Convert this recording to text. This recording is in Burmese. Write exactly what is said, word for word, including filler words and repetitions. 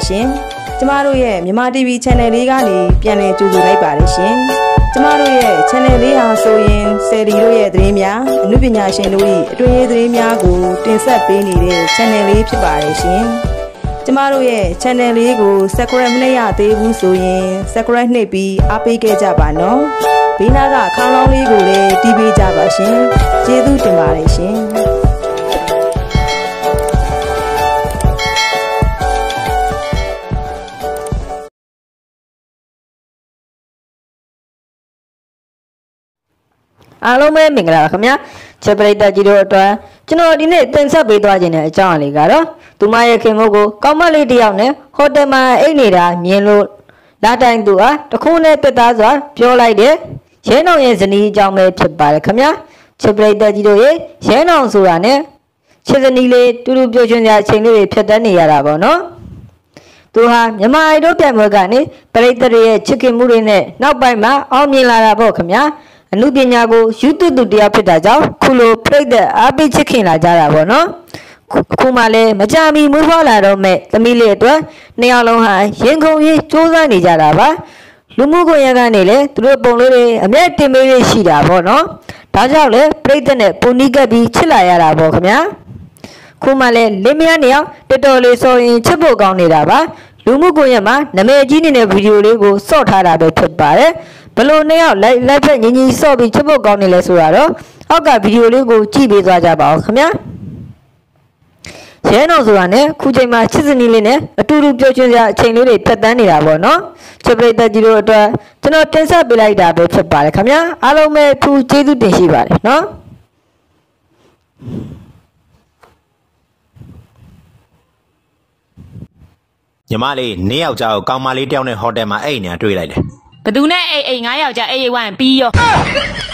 ရှင်ကျမတို့ရဲ့မြန်မာ တီဗီ channel လေးကနေပြန်လည်ကြိုဆိုလိုက်ပါတယ်ရှင်ကျမတို့ရဲ့ channel လေးဟာဆိုရင်ဆယ်ဒီတို့ရဲ့သတင်းများအမှုပညာရှင်တို့၏အတွင်းရေးသတင်းများကိုတင်ဆက်ပေးနေတဲ့ channel လေးဖြစ်ပါတယ်ရှင်ကျမတို့ရဲ့ channel လေးကို subscribe မလုပ်ရသေးဘူးဆိုရင် subscribe နှိပ်ပြီးအားပေးခဲ့ကြပါနော်ဘေးနားကခေါင်းလောင်းလေးကိုလည်းတီးပေးကြပါရှင်ကျေးဇူးတင်ပါတယ်ရှင်အားလုံးပဲမင်္ဂလာပါခင်ဗျာချက်ပရိသတ်ကြီးတို့အတွက်ကျွန်တော်ဒီနေ့တင်ဆက်ပေးသွားခြင်းတဲ့အကြောင်းအလေးကတော့သူမရဲ့ခင်မို့ကိုကောင်းမလေးတစ်ယောက်နဲ့ဟိုတယ်မှာအိတ်နေတာမြင်လို့လာတိုင်သူဟာတခုနဲ့တက်သားစွာပြောလိုက်တဲ့ရဲနောင်ရဲ့ဇနီးအကြောင်းပဲဖြစ်ပါတယ်ခင်ဗျာချက်ပရိသတ်ကြီးတို့ရဲ့ရဲနောင်ဆိုတာနဲ့ချစ်ဇနီးလေးတူတူပြောချင်တဲ့အချိန်လေးတွေဖြတ်တန်းနေရတာပေါ့နော်သူဟာမြန်မာအိုက်တို့ပြိုင်ပွဲကနေပရိသတ်ရဲ့ချစ်ခင်မှုတွေနဲ့နောက်ပိုင်းမှာအောင်မြင်လာတာပေါ့ခင်ဗျာအမှုပညာကိုယူတူတူတရားဖြစ်တာကြောင့်ခုလိုပြိတ္တအားပေးချစ်ခင်လာကြတာပေါ့နော်ခုမှလည်းမကြမီမွေးဖွားလာတော့မဲ့သမီးလေးအတွက်နှစ်ယောက်လုံးဟာရင်ခုန်ရေးစူးစမ်းနေကြတာပါလူမှုကွန်ရက်ကနေလည်းသူတို့ပုံလေးတွေအမြဲတင်ပေးရရှိတာပေါ့နော်ဒါကြောင့်လည်းပြိတ္တနဲ့ပုံနီးကပ်ပြီးချစ်လာရတာပေါ့ခင်ဗျာခုမှလည်းလင်းမယားနှစ်ယောက်တော်တော်လေးဆိုရင်ချစ်ဖို့ကောင်းနေတာပါလူမှုကွန်ရက်မှာနာမည်ကြီးနေတဲ့ဗီဒီယိုလေးကိုစော့ထားတာပဲဖြစ်ပါတယ်ဘလို့နှစ်ယောက်လိုက်လိုက်ဖက်ညီညီစော့ပြီးချစ်ဖို့ကောင်းနေလဲဆိုတော့အောက်ကဗီဒီယိုလေးကိုကြည့်ပေးသွားကြပါဦးခင်ဗျာရဲနောင်ဆိုတာနဲ့ခုချိန်မှာချစ်စနီးလေးနဲ့အတူတူပြောချင်စရာအချိန်လေးတွေဖြတ်တန်းနေတာပေါ့နော်ချက်ပရိသတ်ကြီးတို့အတွက်ကျွန်တော်တင်ဆက်ပေးလိုက်တာပဲဖြစ်ပါတယ်ခင်ဗျာအားလုံးပဲအထူးကျေးဇူးတင်ရှိပါတယ်နော်ညီမလေးနေယောက်ျားကိုကောင်းမလေးတယောက်နဲ့ဟိုတယ်မှာအိတ်နေတာတွေ့လိုက်တယ်ဘသူနဲ့အိတ်အိတ်ငါးယောက်ျားအိတ်အိတ်ဝိုင်းပြီးရော